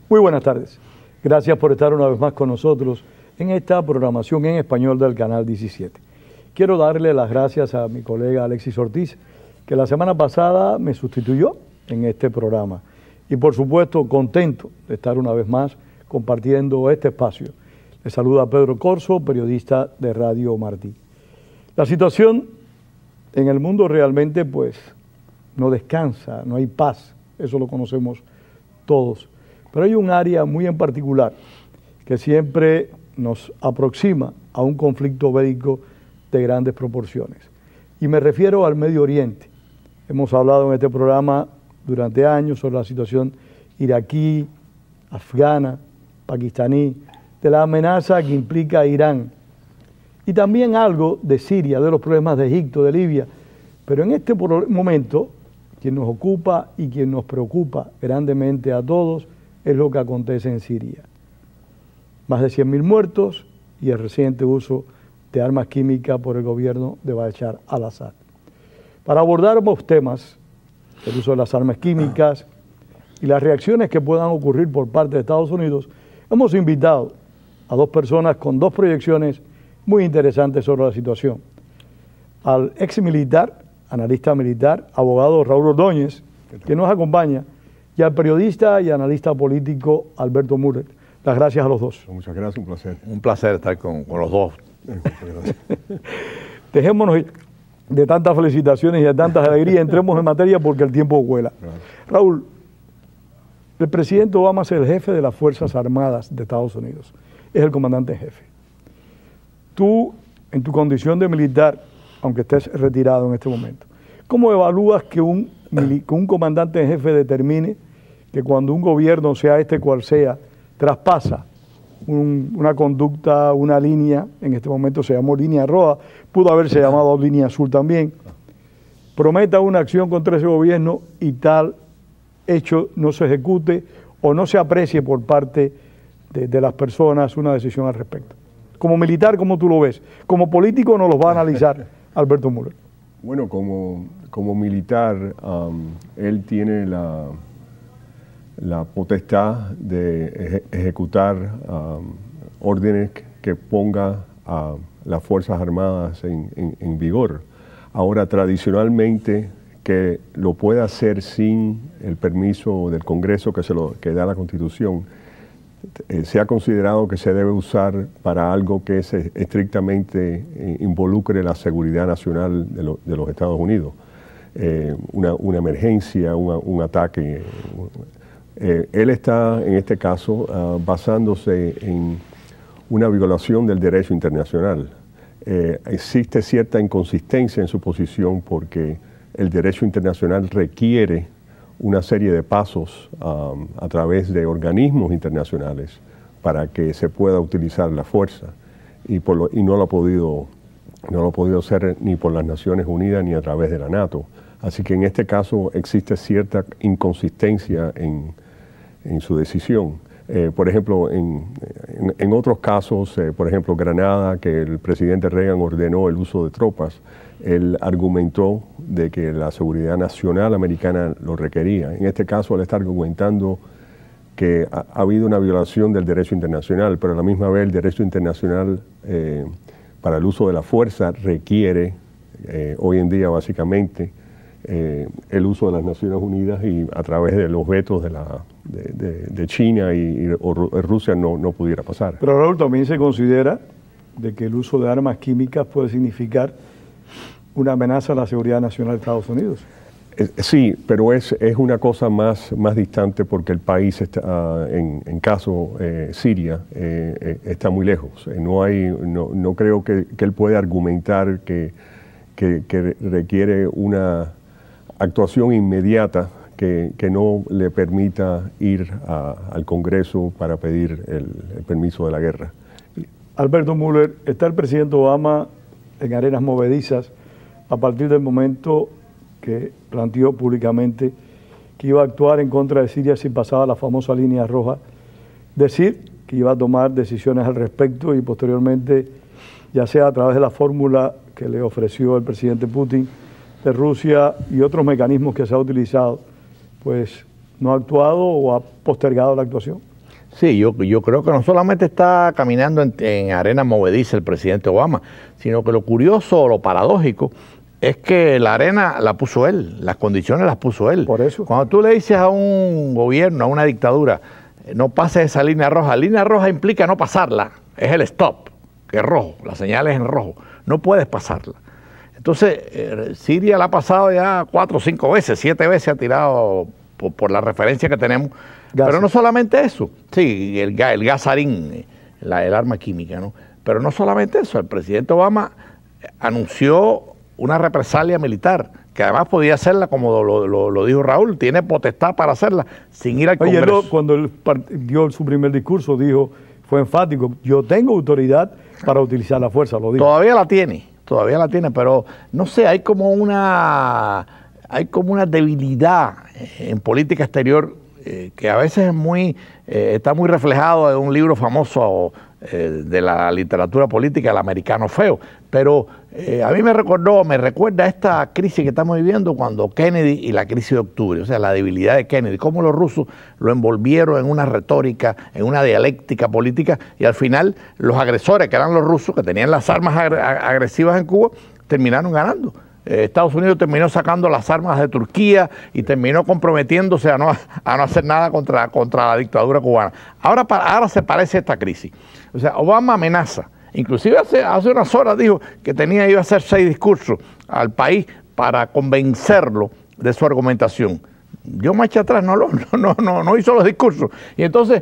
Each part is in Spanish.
Muy buenas tardes. Gracias por estar una vez más con nosotros en esta programación en español del Canal 17. Quiero darle las gracias a mi colega Alexis Ortiz, que la semana pasada me sustituyó en este programa. Y por supuesto, contento de estar una vez más compartiendo este espacio. Le saluda Pedro Corso, periodista de Radio Martí. La situación en el mundo realmente pues no descansa, no hay paz, eso lo conocemos todos. Pero hay un área muy en particular que siempre nos aproxima a un conflicto bélico de grandes proporciones. Y me refiero al Medio Oriente. Hemos hablado en este programa durante años sobre la situación iraquí, afgana, pakistaní, de la amenaza que implica Irán. Y también algo de Siria, de los problemas de Egipto, de Libia. Pero en este momento, quien nos ocupa y quien nos preocupa grandemente a todos es lo que acontece en Siria. Más de 100.000 muertos y el reciente uso de armas químicas por el gobierno de Bashar al-Assad. Para abordar ambos temas, el uso de las armas químicas y las reacciones que puedan ocurrir por parte de Estados Unidos, hemos invitado a dos personas con dos proyecciones muy interesantes sobre la situación. Al ex militar, analista militar, abogado Raúl Ordóñez, que nos acompaña, y al periodista y analista político Alberto Müller. Las gracias a los dos. Muchas gracias, un placer. Un placer estar con los dos. Dejémonos de tantas felicitaciones y de tantas alegrías, entremos en materia porque el tiempo vuela. Claro. Raúl, el presidente Obama es el jefe de las Fuerzas Armadas de Estados Unidos, es el comandante en jefe. Tú, en tu condición de militar, aunque estés retirado en este momento, ¿cómo evalúas que un comandante en jefe determine que cuando un gobierno, sea este cual sea, traspasa una conducta, una línea, en este momento se llamó línea roja, pudo haberse llamado línea azul también, prometa una acción contra ese gobierno y tal hecho no se ejecute o no se aprecie por parte de las personas una decisión al respecto? Como militar, ¿cómo tú lo ves? Como político nos lo va a analizar Alberto Müller. Bueno, como militar, él tiene la potestad de ejecutar órdenes que ponga a las Fuerzas Armadas en vigor. Ahora, tradicionalmente, que lo pueda hacer sin el permiso del Congreso que da la Constitución, se ha considerado que se debe usar para algo que estrictamente involucre la seguridad nacional de los Estados Unidos. Una emergencia, un ataque. Él está, en este caso, basándose en una violación del derecho internacional. Existe cierta inconsistencia en su posición porque el derecho internacional requiere una serie de pasos a través de organismos internacionales para que se pueda utilizar la fuerza y no lo ha podido hacer ni por las Naciones Unidas ni a través de la NATO. Así que en este caso existe cierta inconsistencia en su decisión. Por ejemplo, en otros casos, por ejemplo, Granada, que el presidente Reagan ordenó el uso de tropas, él argumentó de que la seguridad nacional americana lo requería. En este caso, él está argumentando que ha habido una violación del derecho internacional, pero a la misma vez el derecho internacional para el uso de la fuerza requiere, hoy en día básicamente, el uso de las Naciones Unidas y a través de los vetos de China o Rusia no pudiera pasar. Pero Raúl, también se considera de que el uso de armas químicas puede significar una amenaza a la seguridad nacional de Estados Unidos. Sí, pero es una cosa más distante porque el país está, en caso Siria, está muy lejos. No creo que él pueda argumentar que requiere una actuación inmediata que no le permita ir al Congreso para pedir el permiso de la guerra. Alberto Müller, está el presidente Obama en arenas movedizas a partir del momento que planteó públicamente que iba a actuar en contra de Siria si pasaba la famosa línea roja, decir que iba a tomar decisiones al respecto y posteriormente, ya sea a través de la fórmula que le ofreció el presidente Putin de Rusia y otros mecanismos que se ha utilizado, pues no ha actuado o ha postergado la actuación. Sí, yo creo que no solamente está caminando en arena movediza el presidente Obama, sino que lo curioso o lo paradójico es que la arena la puso él, las condiciones las puso él. Por eso. Cuando tú le dices a un gobierno, a una dictadura, no pases esa línea roja implica no pasarla, es el stop, que es rojo, la señal es en rojo, no puedes pasarla. Entonces, Siria la ha pasado ya 4 o 5 veces, 7 veces ha tirado por la referencia que tenemos. Gases. Pero no solamente eso, sí, el gasarín, el arma química, ¿no? Pero no solamente eso, el presidente Obama anunció una represalia militar, que además podía hacerla, como lo dijo Raúl, tiene potestad para hacerla, sin ir al Congreso. Oye, cuando él dio su primer discurso, fue enfático, yo tengo autoridad para utilizar la fuerza, lo dijo. Todavía la tiene, pero no sé, hay como una debilidad en política exterior que a veces está muy reflejado en un libro famoso de la literatura política, El americano feo, pero a mí me recuerda esta crisis que estamos viviendo cuando Kennedy y la crisis de octubre, o sea, la debilidad de Kennedy, cómo los rusos lo envolvieron en una retórica, en una dialéctica política, y al final los agresores, que eran los rusos, que tenían las armas agresivas en Cuba, terminaron ganando. Estados Unidos terminó sacando las armas de Turquía y terminó comprometiéndose a no hacer nada contra la dictadura cubana. Ahora se parece a esta crisis. O sea, Obama amenaza. Inclusive hace unas horas dijo que iba a hacer 6 discursos al país para convencerlo de su argumentación. Yo marcha atrás, no hizo los discursos. Y entonces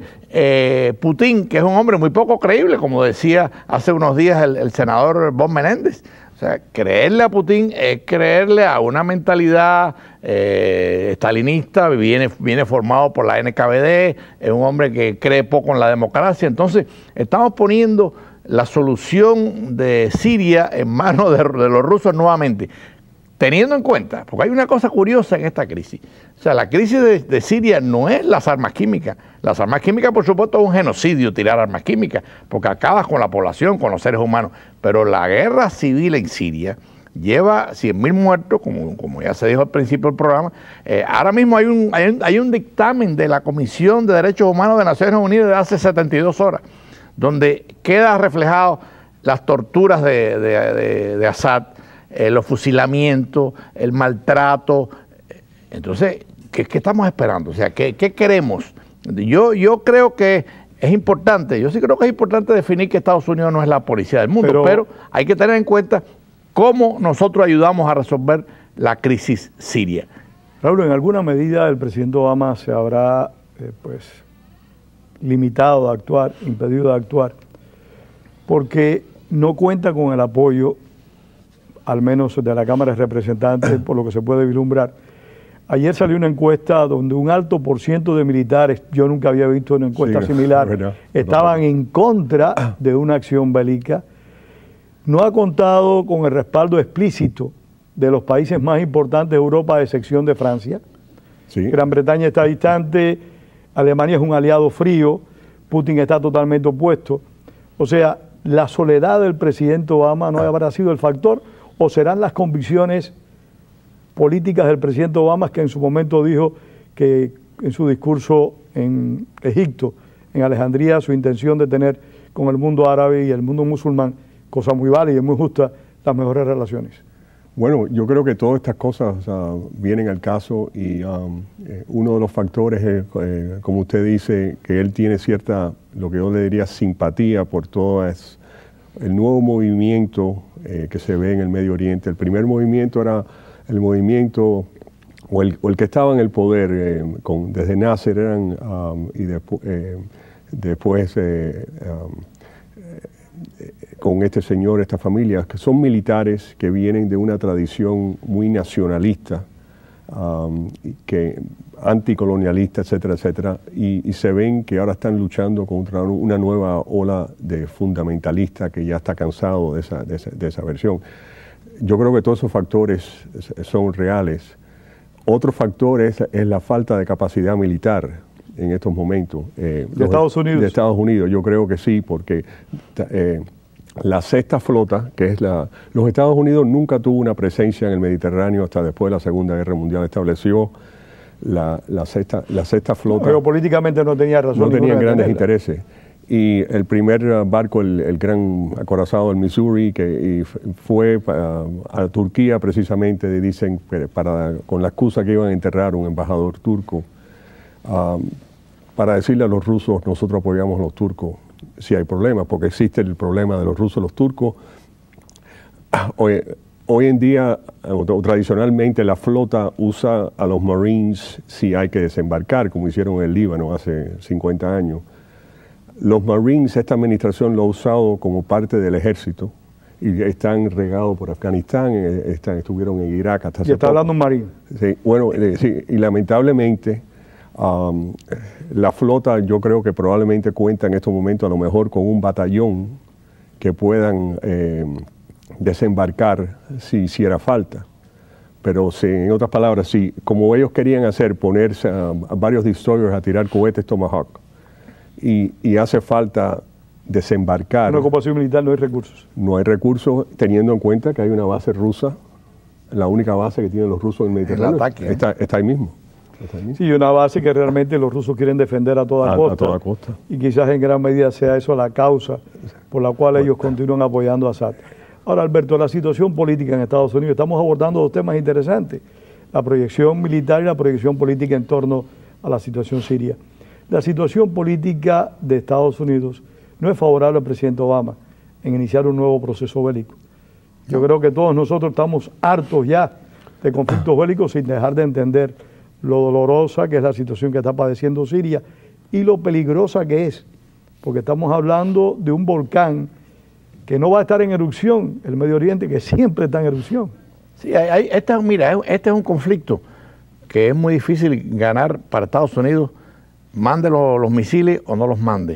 Putin, que es un hombre muy poco creíble, como decía hace unos días el senador Bob Menéndez, o sea, creerle a Putin es creerle a una mentalidad estalinista, viene formado por la NKVD, es un hombre que cree poco en la democracia. Entonces, estamos poniendo la solución de Siria en manos de los rusos nuevamente, teniendo en cuenta, porque hay una cosa curiosa en esta crisis. O sea, la crisis de Siria no es las armas químicas. Las armas químicas, por supuesto, es un genocidio tirar armas químicas, porque acabas con la población, con los seres humanos. Pero la guerra civil en Siria lleva 100.000 muertos, como ya se dijo al principio del programa. Ahora mismo hay un dictamen de la Comisión de Derechos Humanos de Naciones Unidas de hace 72 horas, donde queda reflejado las torturas de Assad, los fusilamientos, el maltrato. Entonces, ¿qué estamos esperando? O sea, ¿qué queremos? Yo creo que es importante, yo sí creo que es importante definir que Estados Unidos no es la policía del mundo, pero hay que tener en cuenta cómo nosotros ayudamos a resolver la crisis siria. Raúl, en alguna medida el presidente Obama se habrá limitado a actuar, impedido de actuar, porque no cuenta con el apoyo, al menos de la Cámara de Representantes, por lo que se puede vislumbrar. Ayer salió una encuesta donde un alto % de militares, yo nunca había visto una encuesta similar, estaban en contra de una acción bélica. No ha contado con el respaldo explícito de los países más importantes de Europa, a excepción de Francia. Sí. Gran Bretaña está distante, Alemania es un aliado frío, Putin está totalmente opuesto. O sea, la soledad del presidente Obama no habrá sido el factor, o serán las convicciones políticas del presidente Obama, que en su momento dijo que en su discurso en Egipto, en Alejandría, su intención de tener con el mundo árabe y el mundo musulmán, cosa muy válida y muy justa, las mejores relaciones. Bueno, yo creo que todas estas cosas vienen al caso y uno de los factores es, como usted dice, que él tiene cierta, lo que yo le diría, simpatía por todo el nuevo movimiento que se ve en el Medio Oriente. El primer movimiento era el movimiento, o el que estaba en el poder, desde Nasser y después con este señor, esta familia, que son militares que vienen de una tradición muy nacionalista, anticolonialista, etcétera, etcétera, y se ven que ahora están luchando contra una nueva ola de fundamentalista que ya está cansado de esa versión. Yo creo que todos esos factores son reales. Otro factor es la falta de capacidad militar en estos momentos. ¿De Estados Unidos? De Estados Unidos, yo creo que sí, porque la sexta flota, que es los Estados Unidos nunca tuvo una presencia en el Mediterráneo hasta después de la Segunda Guerra Mundial. Estableció la sexta flota. Pero políticamente no tenía razón. No tenían grandes intereses. Y el primer barco, el gran acorazado del Missouri, que fue a Turquía precisamente, dicen, con la excusa que iban a enterrar un embajador turco, para decirle a los rusos, nosotros apoyamos a los turcos si hay problemas, porque existe el problema de los rusos y los turcos. Hoy en día, tradicionalmente, la flota usa a los Marines si hay que desembarcar, como hicieron en el Líbano hace 50 años. Los Marines, esta administración lo ha usado como parte del ejército y están regados por Afganistán, estuvieron en Irak hasta hace poco. Y está hablando un marín. Sí, bueno, sí, y lamentablemente la flota yo creo que probablemente cuenta en estos momentos a lo mejor con un batallón que puedan desembarcar si hiciera falta. Pero en otras palabras, si como ellos querían hacer, ponerse a varios destroyers a tirar cohetes Tomahawk, y hace falta desembarcar. Una ocupación militar no hay recursos. No hay recursos, teniendo en cuenta que hay una base rusa, la única base que tienen los rusos en el Mediterráneo. El ataque, está ahí mismo. Sí, una base que realmente los rusos quieren defender a toda costa. A toda costa. Y quizás en gran medida sea eso la causa por la cual ellos continúan apoyando a Assad. Ahora, Alberto, la situación política en Estados Unidos, estamos abordando dos temas interesantes, la proyección militar y la proyección política en torno a la situación siria. La situación política de Estados Unidos no es favorable al presidente Obama en iniciar un nuevo proceso bélico. Yo creo que todos nosotros estamos hartos ya de conflictos bélicos sin dejar de entender lo dolorosa que es la situación que está padeciendo Siria y lo peligrosa que es, porque estamos hablando de un volcán que no va a estar en erupción, el Medio Oriente, que siempre está en erupción. Sí, mira, este es un conflicto que es muy difícil ganar para Estados Unidos, mande los misiles o no los mande,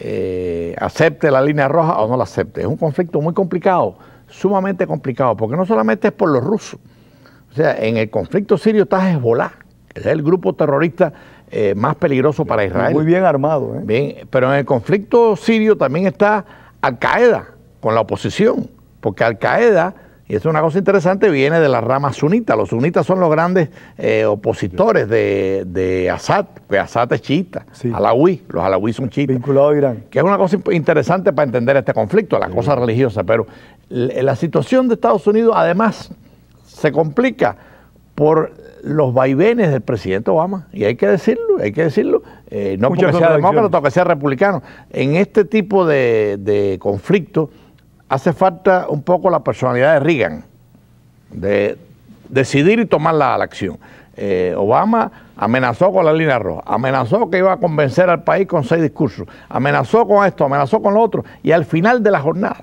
acepte la línea roja o no la acepte. Es un conflicto muy complicado, sumamente complicado, porque no solamente es por los rusos. O sea, en el conflicto sirio está Hezbollah, que es el grupo terrorista más peligroso para Israel. Muy bien armado. Bien, pero en el conflicto sirio también está Al-Qaeda con la oposición, porque Al-Qaeda, y eso es una cosa interesante, viene de la rama sunita. Los sunitas son los grandes opositores de Assad, porque Assad es chiita, sí. Alawí, los alawí son chiitas. Vinculado a Irán. Que es una cosa interesante para entender este conflicto, la cosa religiosa, pero la situación de Estados Unidos además se complica por los vaivenes del presidente Obama, y hay que decirlo, no porque sea demócrata o que sea republicano. En este tipo de conflicto hace falta un poco la personalidad de Reagan, de decidir y tomar la acción. Obama amenazó con la línea roja, amenazó que iba a convencer al país con 6 discursos, amenazó con esto, amenazó con lo otro, y al final de la jornada,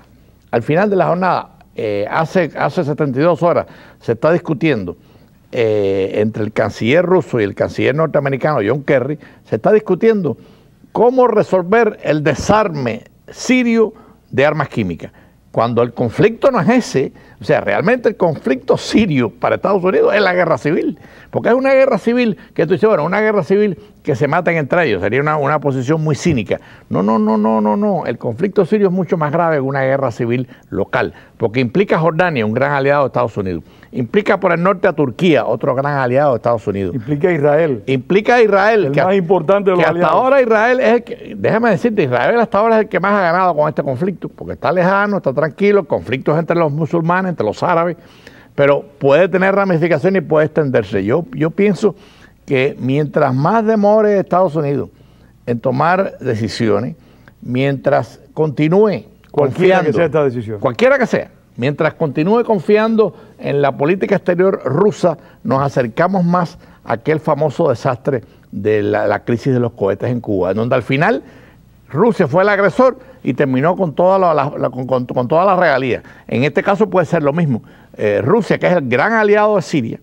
hace 72 horas se está discutiendo entre el canciller ruso y el canciller norteamericano John Kerry, se está discutiendo cómo resolver el desarme sirio de armas químicas. Cuando el conflicto no es ese, o sea, realmente el conflicto sirio para Estados Unidos es la guerra civil, porque es una guerra civil que tú dices, bueno, una guerra civil que se maten entre ellos, sería una posición muy cínica. No, el conflicto sirio es mucho más grave que una guerra civil local, porque implica a Jordania, un gran aliado de Estados Unidos, implica por el norte a Turquía, otro gran aliado de Estados Unidos. Implica a Israel. El más importante de los aliados. Hasta ahora Israel es el que, déjame decirte, Israel hasta ahora es el que más ha ganado con este conflicto, porque está lejano, está tranquilo, conflictos entre los musulmanes, entre los árabes, pero puede tener ramificaciones y puede extenderse. Yo pienso que mientras más demore Estados Unidos en tomar decisiones, mientras continúe cualquiera que sea esta decisión, cualquiera que sea, mientras continúe confiando en la política exterior rusa, nos acercamos más a aquel famoso desastre de la crisis de los cohetes en Cuba, en donde al final Rusia fue el agresor y terminó con toda la regalía. En este caso puede ser lo mismo. Rusia, que es el gran aliado de Siria,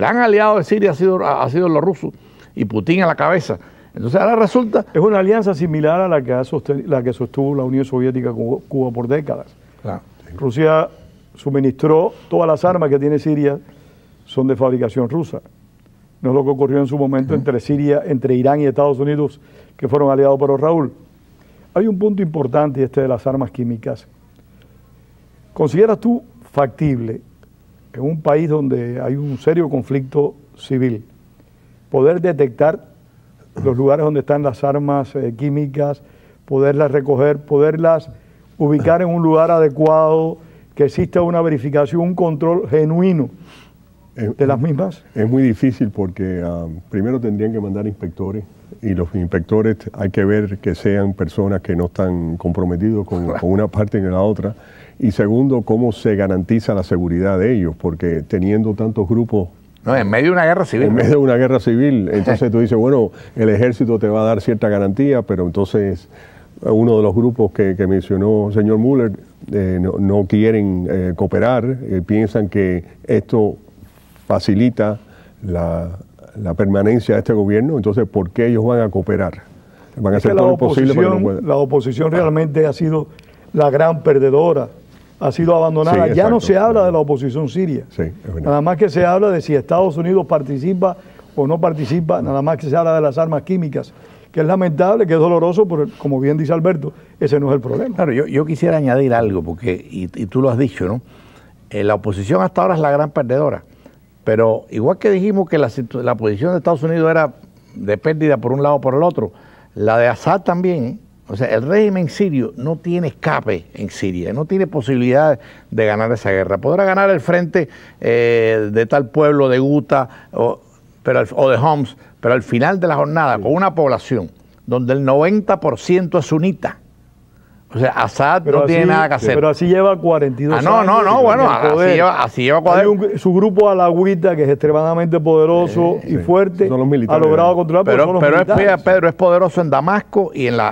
ha sido los rusos, y Putin a la cabeza. Entonces ahora resulta... Es una alianza similar a la que sostuvo la Unión Soviética con Cuba por décadas. Claro. Rusia suministró todas las armas que tiene Siria, son de fabricación rusa. No es lo que ocurrió en su momento entre Irán y Estados Unidos, que fueron aliados. Pero Raúl, hay un punto importante, de las armas químicas. ¿Consideras tú factible, en un país donde hay un serio conflicto civil, poder detectar los lugares donde están las armas químicas, poderlas recoger, poderlas ubicar en un lugar adecuado, que exista una verificación, un control genuino de las mismas? Es muy difícil porque primero tendrían que mandar inspectores, y los inspectores hay que ver que sean personas que no están comprometidos con una parte ni la otra. Y segundo, cómo se garantiza la seguridad de ellos, porque teniendo tantos grupos... No, en medio de una guerra civil. En medio de una guerra civil, entonces tú dices, bueno, el ejército te va a dar cierta garantía, pero entonces uno de los grupos que mencionó el señor Mueller no quieren cooperar, piensan que esto facilita la permanencia de este gobierno, entonces ¿por qué ellos van a cooperar? Van a hacer todo lo posible para que no puedan. La oposición realmente ha sido la gran perdedora, ha sido abandonada. Sí, ya no se habla de la oposición siria, sí, es verdad. Nada más que se habla de si Estados Unidos participa o no participa, nada más que se habla de las armas químicas, que es lamentable, que es doloroso, pero como bien dice Alberto, ese no es el problema. Claro, yo quisiera añadir algo, porque, y tú lo has dicho, ¿no? La oposición hasta ahora es la gran perdedora, pero igual que dijimos que la posición de Estados Unidos era de pérdida por un lado o por el otro, la de Assad también, ¿eh? O sea, el régimen sirio no tiene escape en Siria, no tiene posibilidad de ganar esa guerra. Podrá ganar el frente de tal pueblo de Ghouta o de Homs, pero al final de la jornada, con una población donde el 90% es sunita, o sea, Assad no tiene nada que hacer. Pero así lleva 42 años. Bueno, así lleva 40. Su grupo alawita, que es extremadamente poderoso y fuerte, ha logrado controlar. Pedro es poderoso en Damasco y en la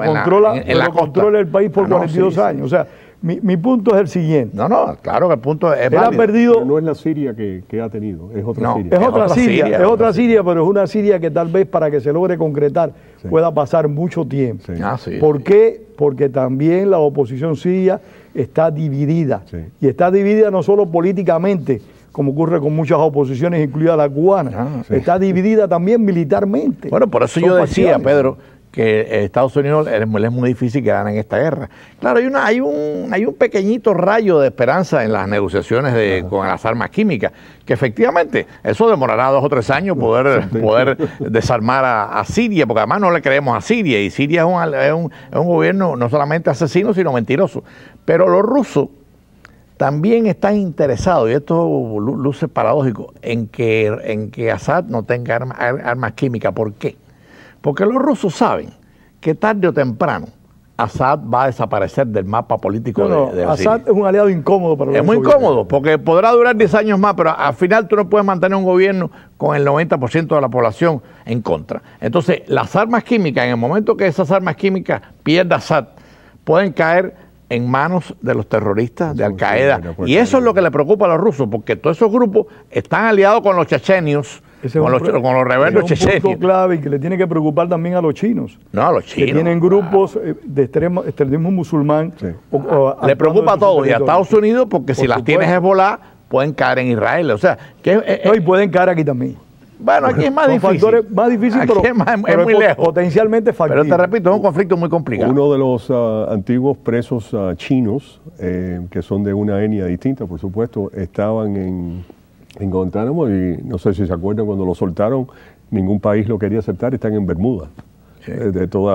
controla el país por 42 años. O sea, mi punto es el siguiente. Claro que el punto es él ha perdido. Pero no es la Siria que ha tenido, es otra Siria. Es otra Siria, pero es una Siria que tal vez para que se logre concretar pueda pasar mucho tiempo. ¿Por qué? Porque también la oposición siria está dividida. Y está dividida no solo políticamente, como ocurre con muchas oposiciones, incluida la cubana. Está dividida también militarmente. Bueno, por eso yo decía, Pedro, que Estados Unidos es muy difícil que ganen esta guerra. Claro, hay un pequeñito rayo de esperanza en las negociaciones con las armas químicas, que efectivamente eso demorará 2 o 3 años poder desarmar a Siria, porque además no le creemos a Siria, y Siria es un gobierno no solamente asesino, sino mentiroso. Pero los rusos también están interesados, y esto luce paradójico, en que Assad no tenga armas químicas. ¿Por qué? Porque los rusos saben que tarde o temprano Assad va a desaparecer del mapa político de Assad es un aliado incómodo para los Es muy incómodo, porque podrá durar 10 años más, pero al final tú no puedes mantener un gobierno con el 90% de la población en contra. Entonces, las armas químicas, en el momento que esas armas químicas pierda Assad, pueden caer en manos de los terroristas de Al-Qaeda. Y eso es lo que le preocupa a los rusos, porque todos esos grupos están aliados con los chechenios, con los rebeldes chechenios. Es un punto clave y que le tiene que preocupar también a los chinos. No, a los chinos. Que tienen grupos de extremismo musulmán. Le preocupa a todos. Y a Estados Unidos, porque si las tienes Hezbollah, pueden caer en Israel. O sea, y pueden caer aquí también. Bueno, aquí es más difícil. Factores más difíciles, pero es muy lejos. Potencialmente factible. Pero te repito, es un conflicto muy complicado. Uno de los antiguos presos chinos, que son de una etnia distinta, por supuesto, estaban en Guantánamo, y no sé si se acuerdan, cuando lo soltaron, ningún país lo quería aceptar, están en Bermuda. De toda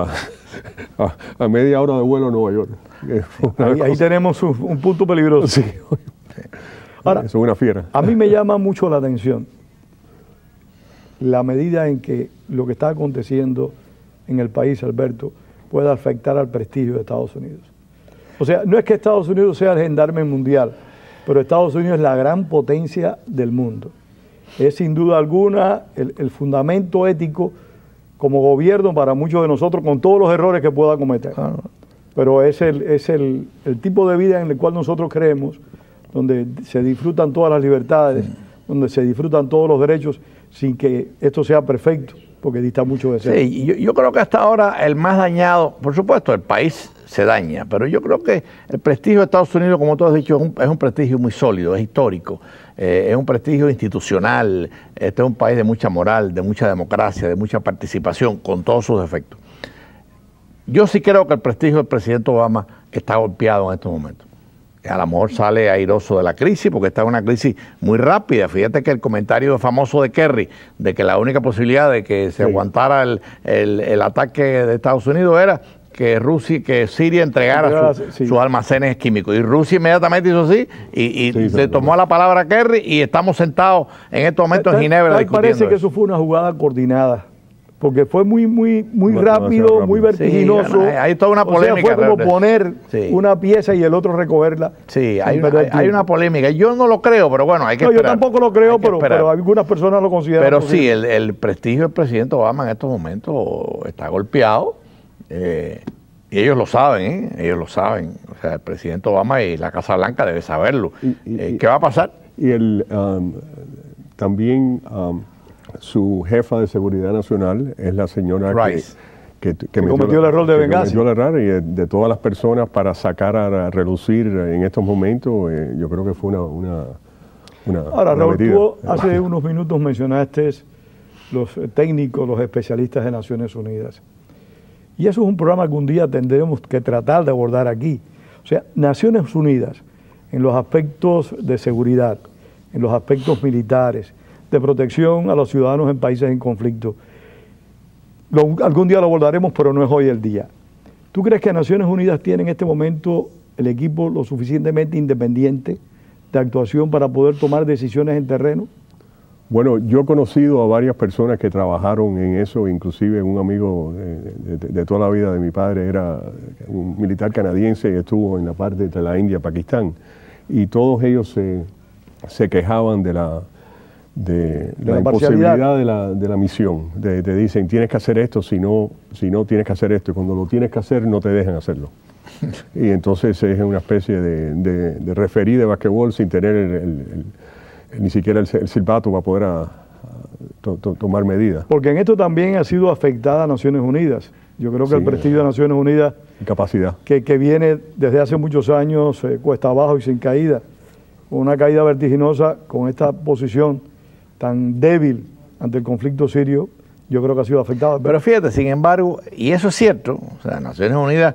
a media hora de vuelo a Nueva York. Ahí tenemos un punto peligroso. Sí. Ahora, es una fiera. A mí me llama mucho la atención la medida en que lo que está aconteciendo en el país, Alberto, pueda afectar al prestigio de Estados Unidos. O sea, no es que Estados Unidos sea el gendarme mundial, pero Estados Unidos es la gran potencia del mundo. Es sin duda alguna el fundamento ético como gobierno para muchos de nosotros, con todos los errores que pueda cometer. Pero es el tipo de vida en el cual nosotros creemos, donde se disfrutan todas las libertades, donde se disfrutan todos los derechos, sin que esto sea perfecto, porque dista mucho de ser. Sí, yo creo que hasta ahora el más dañado, por supuesto, el país se daña, pero yo creo que el prestigio de Estados Unidos, como tú has dicho, es un prestigio muy sólido, es histórico, es un prestigio institucional. Este es un país de mucha moral, de mucha democracia, de mucha participación, con todos sus defectos. Yo sí creo que el prestigio del presidente Obama está golpeado en estos momentos. a lo mejor sale airoso de la crisis, porque esta es una crisis muy rápida. Fíjate que el comentario famoso de Kerry, de que la única posibilidad de que se aguantara el ataque de Estados Unidos era que Siria entregara sus almacenes químicos. Y Rusia inmediatamente hizo así y le tomó la palabra a Kerry, y estamos sentados en estos momentos en Ginebra discutiendo. Parece que eso fue una jugada coordinada, porque fue muy rápido, muy vertiginoso. Sí, hay toda una polémica. O sea, fue como poner una pieza y el otro recogerla. Sí, hay una polémica. Yo no lo creo, pero bueno, hay que esperar. Yo tampoco lo creo, pero algunas personas lo consideran. Pero sí, el prestigio del presidente Obama en estos momentos está golpeado. Y ellos lo saben, ellos lo saben. O sea, el presidente Obama y la Casa Blanca debe saberlo. ¿Qué va a pasar? Y también su jefa de seguridad nacional es la señora Rice, que cometió el error de Benghazi. Cometió el error, y de todas las personas para sacar a relucir en estos momentos, yo creo que fue una Ahora, Raúl, medida. tú hace unos minutos mencionaste los técnicos, los especialistas de Naciones Unidas. Y eso es un programa que un día tendremos que tratar de abordar aquí. O sea, Naciones Unidas, en los aspectos de seguridad, en los aspectos militares, de protección a los ciudadanos en países en conflicto. Algún día lo abordaremos, pero no es hoy el día. ¿Tú crees que Naciones Unidas tiene en este momento el equipo lo suficientemente independiente de actuación para poder tomar decisiones en terreno? Bueno, yo he conocido a varias personas que trabajaron en eso, inclusive un amigo de toda la vida de mi padre era un militar canadiense y estuvo en la parte entre la India y Pakistán, y todos ellos se quejaban de la imposibilidad de la misión. Te dicen, tienes que hacer esto, si no tienes que hacer esto, y cuando lo tienes que hacer no te dejan hacerlo. Y entonces es una especie de referí de basquetbol sin tener ni siquiera el silbato para poder tomar medidas. Porque en esto también ha sido afectada Naciones Unidas. Yo creo que el prestigio de Naciones Unidas, capacidad, que viene desde hace muchos años cuesta abajo y sin caída, una caída vertiginosa, con esta posición tan débil ante el conflicto sirio, yo creo que ha sido afectada. Pero fíjate, sin embargo, y eso es cierto, o sea, Naciones Unidas,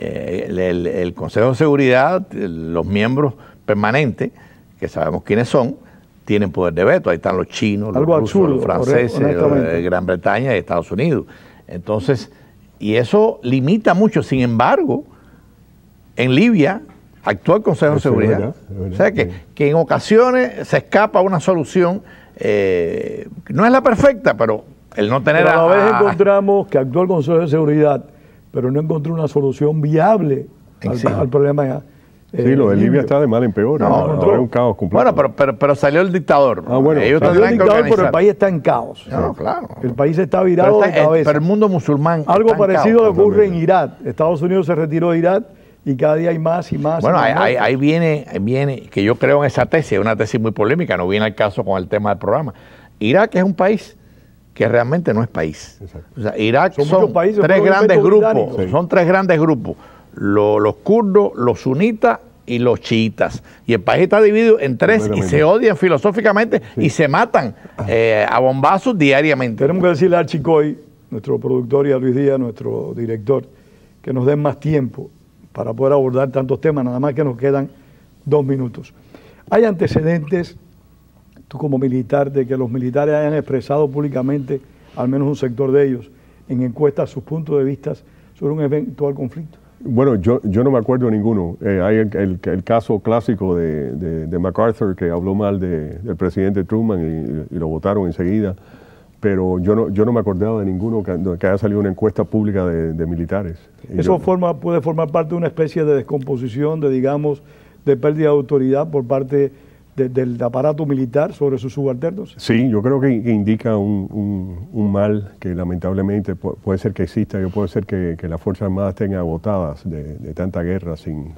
el Consejo de Seguridad, los miembros permanentes, que sabemos quiénes son, tienen poder de veto. Ahí están los chinos, los rusos, los franceses, Gran Bretaña y Estados Unidos. Entonces, y eso limita mucho. Sin embargo, en Libia actúa el Consejo de Seguridad. O sea, que en ocasiones se escapa una solución. No es la perfecta, pero el no tener... Pero a la vez encontramos que actuó el Consejo de Seguridad, pero no encontró una solución viable al problema. Sí, lo de Libia está de mal en peor. No, es un caos completo. Bueno, pero salió el dictador. Bueno, ellos salió el dictador, pero el país está en caos. No, claro. El país está virado de cabeza. Pero el mundo musulmán. Algo parecido le ocurre en Irak. Estados Unidos se retiró de Irak y cada día hay más y más. Bueno, ahí viene, que yo creo en esa tesis, es una tesis muy polémica, no viene al caso con el tema del programa. Irak es un país que realmente no es país. Exacto. O sea, Irak son tres grandes grupos. Sí. Son tres grandes grupos. Los kurdos, los sunitas y los chiitas. Y el país está dividido en tres y se odian filosóficamente y se matan a bombazos diariamente. Tenemos que decirle al Chicoy, nuestro productor, y a Luis Díaz, nuestro director, que nos den más tiempo para poder abordar tantos temas, nada más que nos quedan 2 minutos. ¿Hay antecedentes, tú como militar, de que los militares hayan expresado públicamente, al menos un sector de ellos, en encuestas sus puntos de vista sobre un eventual conflicto? Bueno, yo no me acuerdo de ninguno. Hay el caso clásico de MacArthur, que habló mal del presidente Truman y lo votaron enseguida, pero yo no me acordaba de ninguno que haya salido una encuesta pública de militares. ¿Eso puede formar parte de una especie de descomposición, de pérdida de autoridad por parte del aparato militar sobre sus subalternos? Sí, yo creo que indica un mal que lamentablemente puede ser que exista, y puede ser que las Fuerzas Armadas estén agotadas de tanta guerra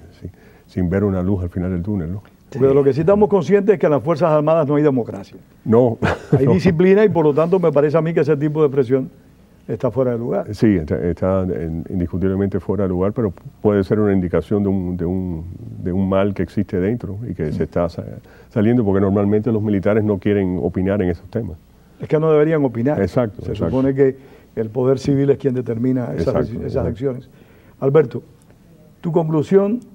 sin ver una luz al final del túnel, ¿no? Pero lo que sí estamos conscientes es que en las Fuerzas Armadas no hay democracia. No. Hay disciplina, y por lo tanto me parece a mí que ese tipo de presión está fuera de lugar. Sí, está indiscutiblemente fuera de lugar, pero puede ser una indicación de un mal que existe dentro y que se está saliendo, porque normalmente los militares no quieren opinar en esos temas. Es que no deberían opinar. Exacto. Se supone que el poder civil es quien determina esas acciones. Alberto, tu conclusión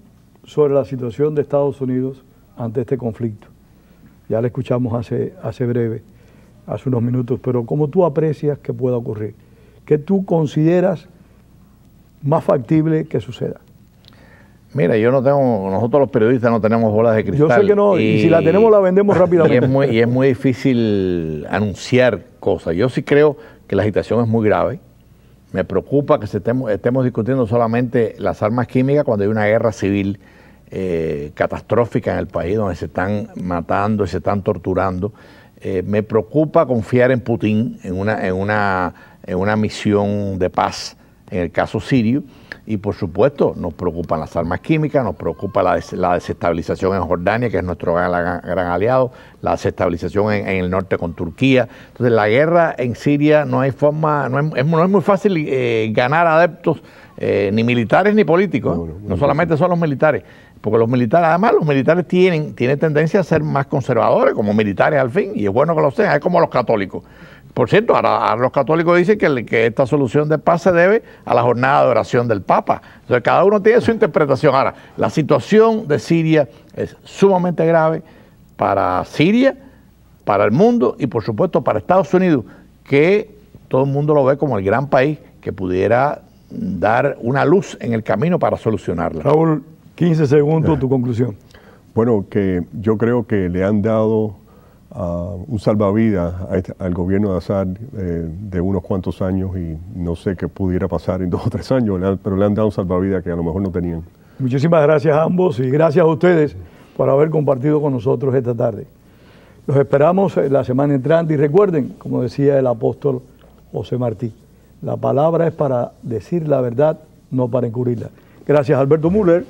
sobre la situación de Estados Unidos ante este conflicto. Ya le escuchamos hace unos minutos, pero ¿cómo tú aprecias que pueda ocurrir? ¿Qué tú consideras más factible que suceda? Mira, nosotros los periodistas no tenemos bolas de cristal. Yo sé que no, y si la tenemos la vendemos rápidamente. Y es muy difícil anunciar cosas. Yo sí creo que la situación es muy grave. Me preocupa que estemos discutiendo solamente las armas químicas cuando hay una guerra civil catastrófica en el país, donde se están matando y se están torturando. Me preocupa confiar en Putin en una misión de paz en el caso sirio. Y por supuesto nos preocupan las armas químicas, nos preocupa la desestabilización en Jordania, que es nuestro gran aliado, la desestabilización en el norte con Turquía. Entonces la guerra en Siria no hay forma, no es muy fácil ganar adeptos, ni militares ni políticos, no solamente son los militares, porque los militares, además los militares tienen tendencia a ser más conservadores como militares al fin, y es bueno que lo sean, es como los católicos. Por cierto, ahora los católicos dicen que esta solución de paz se debe a la jornada de oración del Papa. Entonces, cada uno tiene su interpretación. Ahora, la situación de Siria es sumamente grave para Siria, para el mundo y, por supuesto, para Estados Unidos, que todo el mundo lo ve como el gran país que pudiera dar una luz en el camino para solucionarla. Raúl, 15 segundos, tu conclusión. Bueno, que yo creo que le han dado un salvavidas al gobierno de Assad de unos cuantos años, y no sé qué pudiera pasar en 2 o 3 años, pero le han dado un salvavidas que a lo mejor no tenían. Muchísimas gracias a ambos y gracias a ustedes por haber compartido con nosotros esta tarde. Los esperamos la semana entrante y recuerden, como decía el apóstol José Martí, la palabra es para decir la verdad, no para encubrirla. Gracias, Alberto Müller.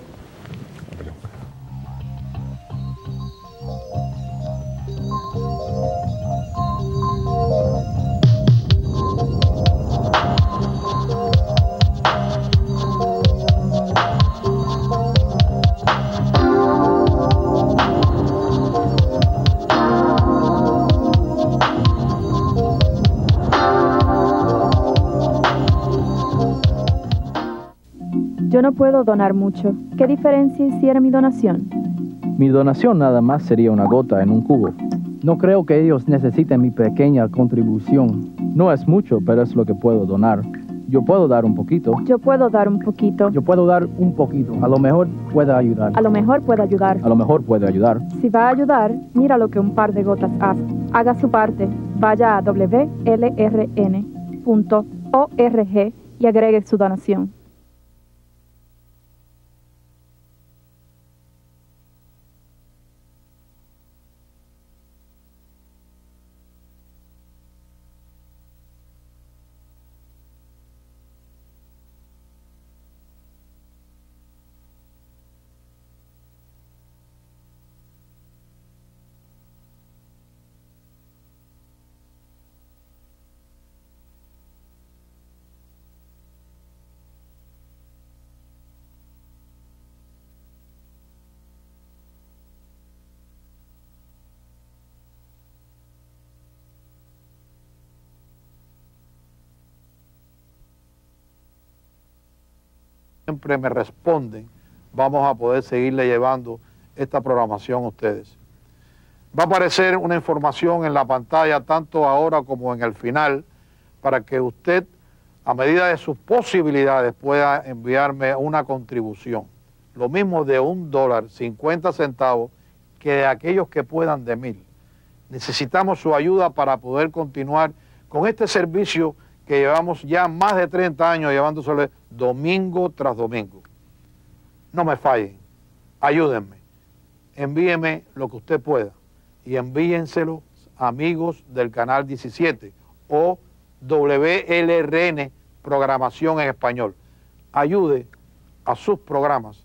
Yo no puedo donar mucho. ¿Qué diferencia hiciera mi donación? Mi donación nada más sería una gota en un cubo. No creo que ellos necesiten mi pequeña contribución. No es mucho, pero es lo que puedo donar. Yo puedo dar un poquito. Yo puedo dar un poquito. Yo puedo dar un poquito. A lo mejor pueda ayudar. A lo mejor puede ayudar. A lo mejor puede ayudar. Si va a ayudar, mira lo que un par de gotas hace. Haga su parte. Vaya a wlrn.org y agregue su donación. Siempre me responden, vamos a poder seguirle llevando esta programación a ustedes. Va a aparecer una información en la pantalla, tanto ahora como en el final, para que usted, a medida de sus posibilidades, pueda enviarme una contribución. Lo mismo de $1.50 que de aquellos que puedan de 1,000. Necesitamos su ayuda para poder continuar con este servicio que llevamos ya más de 30 años llevándosele domingo tras domingo. No me fallen, ayúdenme, envíeme lo que usted pueda y envíenselo a amigos del Canal 17 o WLRN Programación en Español. Ayude a sus programas